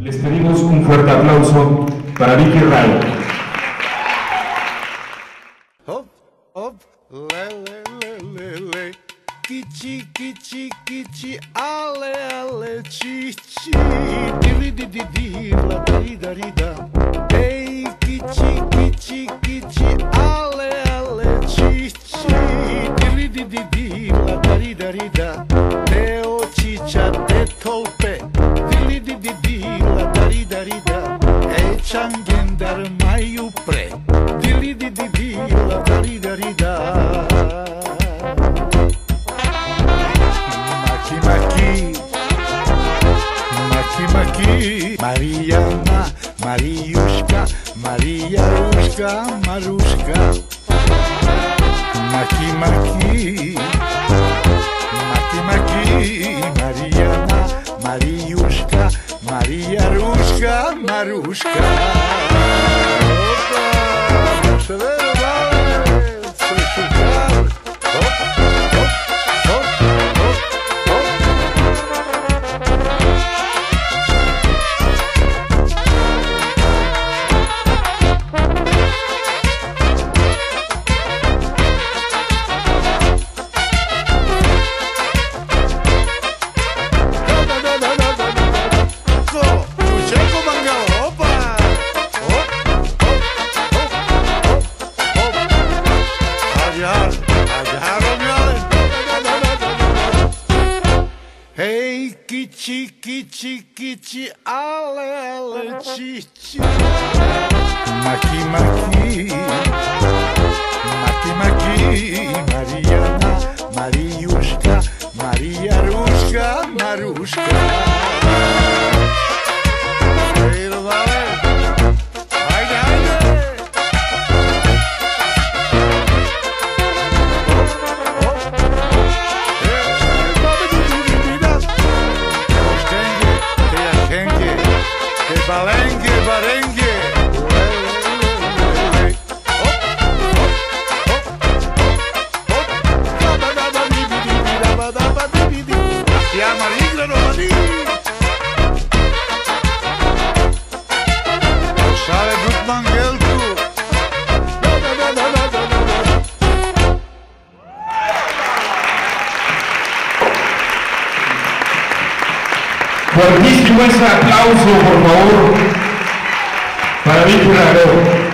Les pedimos un fuerte aplauso para Vicky Rago. Hop, hop, le, le, le. Kichi, kichi, kichi, ale, ale, chichi. Dili, di, di, di, la, di, da, di, da. Hey, kichi, kichi, kichi, ale, ale, chichi. Dili, di, di, di, la, di, da, di, da. Teo, chicha, te tolpe. Dili, di, di, di, la, di, da, di, da. Hey, changendar, mayu, pre. Dili, di, di, di, la, di, da, di, da. Maki, Maki, Maki, Mariana, Mariuszka, Mariaruszka, Maruszka. Maki, Maki, Maki, Maki, Mariana, Mariuszka, Mariaruszka, Maruszka. Opa, se ve, vale, se šukar. Hop, hop, hop, hop. Kichi, kichi, kichi, ale, ale, chichi. Maki, maki, maki, maki, Mariana, Mariuszka, Mariaruszka, Maruszka. Pero vale, haydi, haydi. Balengue, barengue. Ya maligno no maní. Sale Brutman Gelku. Fuertísimo ese aplauso, por favor, para Vicky Rago.